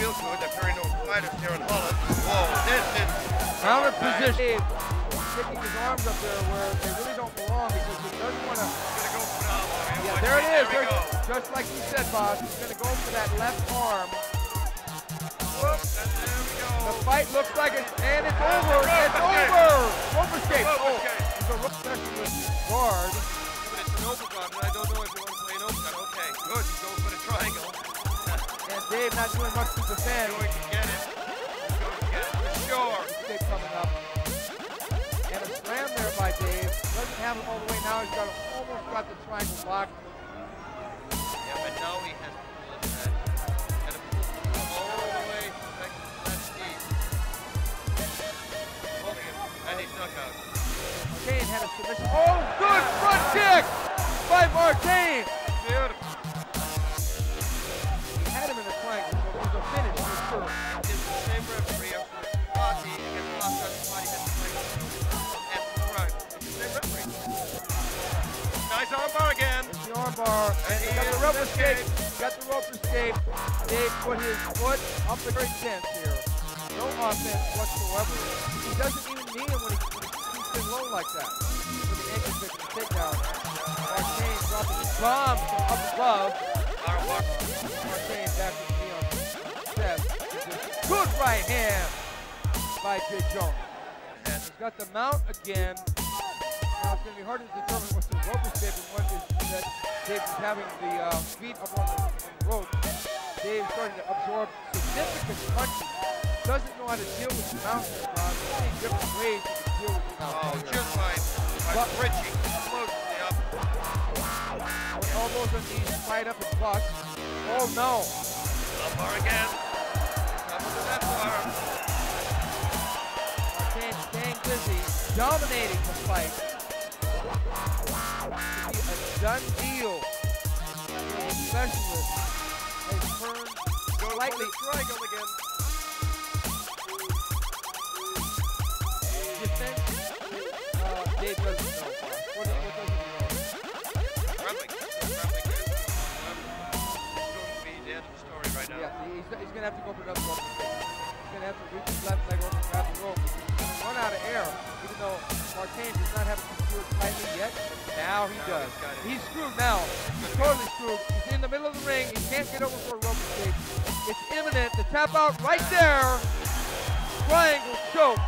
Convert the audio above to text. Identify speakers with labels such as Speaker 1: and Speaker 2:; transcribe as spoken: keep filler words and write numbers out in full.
Speaker 1: feel good. They're very known fighters here in Holland. Whoa, this is
Speaker 2: counter position. Sticking his arms up there where they really don't belong because he doesn't want to.
Speaker 1: He's gonna go for the elbow.
Speaker 2: Yeah, there it is.
Speaker 1: There we go.
Speaker 2: Just like you said, boss. He's going to go for that left arm.
Speaker 1: Whoop, and there we go.
Speaker 2: The fight looks like it's, and it's over. It's over. Rope escape. Oh, he's a rope specialist guard.
Speaker 1: But it's an overguard, and I don't know if you want to play an overguard. Okay, good. He's going for the triangle.
Speaker 2: And Dave not doing much to defend.
Speaker 1: He's going to get it. He's going to get it for sure.
Speaker 2: Escape coming up. And a slam there by Dave. Doesn't have it all the way now. He's got almost got the triangle blocked.
Speaker 1: Yeah, but now he has to pull it back. Got to pull it all the way back to the left knee. Holding him, and he's knocked out.
Speaker 2: Martijn had a submission. Oh, good front kick by Martijn.
Speaker 1: Beautiful.
Speaker 2: He had him in the triangle, so it was a finish for sure.
Speaker 1: This is the same referee of the party against the last time somebody had to play at the front. It's the same referee. Nice armbar again.
Speaker 2: There's the armbar, and he got the rope escape. Got the rope escape. Dave put his foot up the very fence here. No offense whatsoever. He doesn't even need him when he, when he keeps him low like that. With the ankle pick and takedown. Martijn dropping his bomb from up above. Martijn back with the knee on step. Good right hand by Dave Dalgliesh. And he's got the mount again. Now it's going to be hard to determine what's the rope escape and what is that Dave is having the uh, feet up on the, on the rope. Dave's starting to absorb significant punches. Doesn't know how to deal with the mount. Uh, many different ways to deal with the mount.
Speaker 1: Oh, just by, by bridging closely up.
Speaker 2: With elbows and knees tied up and blocked. Oh no.
Speaker 1: Up bar again. Up to that bar.
Speaker 2: Martijn staying busy, dominating the fight. To be a done deal. The specialist has turned slightly
Speaker 1: triangle again.
Speaker 2: defense. Uh, Dave doesn't know. What, what doesn't he know?
Speaker 1: Grappling. Grappling. It's going to be the end of the story right now.
Speaker 2: Yeah, he's, he's going to have to go for another rope. He's going to have to reach his left leg over and grab the rope. He's going to run out of air, even though Martijn does not have it secured tightly yet. Now he
Speaker 1: now
Speaker 2: does.
Speaker 1: He's,
Speaker 2: he's screwed now. He's totally screwed. He's in the middle of the ring. He can't get over for a rope escape. It's imminent. The tap out right there. Triangle choke.